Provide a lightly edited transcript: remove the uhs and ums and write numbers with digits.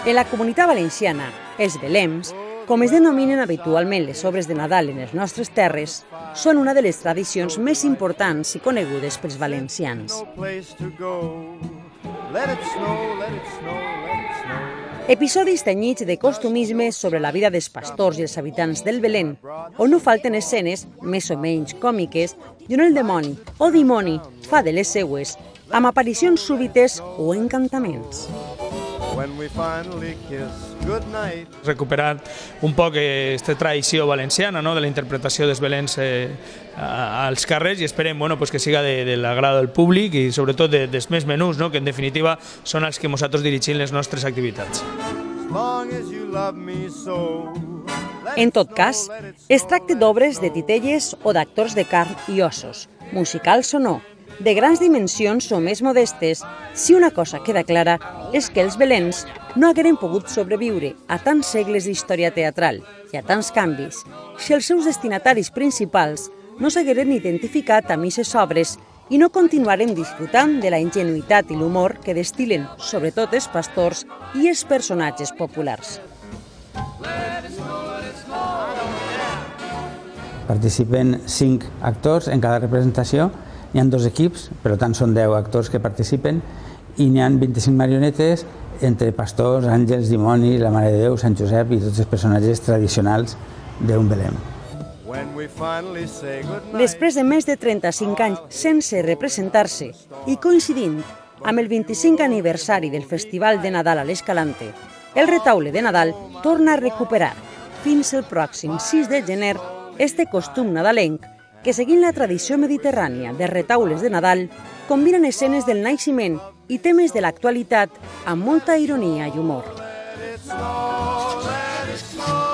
En la Comunitat Valenciana, els belems, com es denominen habitualment les obres de Nadal en les nostres terres, són una de les tradicions més importants i conegudes pels valencians. Episodis tenyits de costumismes sobre la vida dels pastors i els habitants del Belén, on no falten escenes més o menys còmiques i on el demoni o dimoni fa de les seues, amb aparicions súbites o encantaments. Recuperar un poc aquesta tradició valenciana de la interpretació dels Belens als carrers i esperem que siga de l'agrado del públic i sobretot dels més menús, que en definitiva són els que nosaltres dirigim les nostres activitats. En tot cas, es tracta d'obres de titelles o d'actors de carn i ossos, musicals o no, de grans dimensions o més modestes, si una cosa queda clara és que els belens no hagueren pogut sobreviure a tants segles d'història teatral i a tants canvis si els seus destinataris principals no s'hagueren identificat amb aquestes obres i no continuaren disfrutant de la ingenuïtat i l'humor que destil·len sobretot els pastors i els personatges populars. Participen 5 actors en cada representació. Hi ha 2 equips, per tant són 10 actors que participen i n'hi ha 25 marionetes entre pastors, àngels, dimonis, la Mare de Déu, Sant Josep i tots els personatges tradicionals d'un Belém. Després de més de 35 anys sense representar-se i coincidint amb el 25 aniversari del Festival de Nadal a l'Escalante, el retaule de Nadal torna a recuperar, fins el pròxim 6 de gener, este costum nadalenc que, seguint la tradició mediterrània de retaules de Nadal, combinen escenes del naixement i temes de l'actualitat amb molta ironia i humor.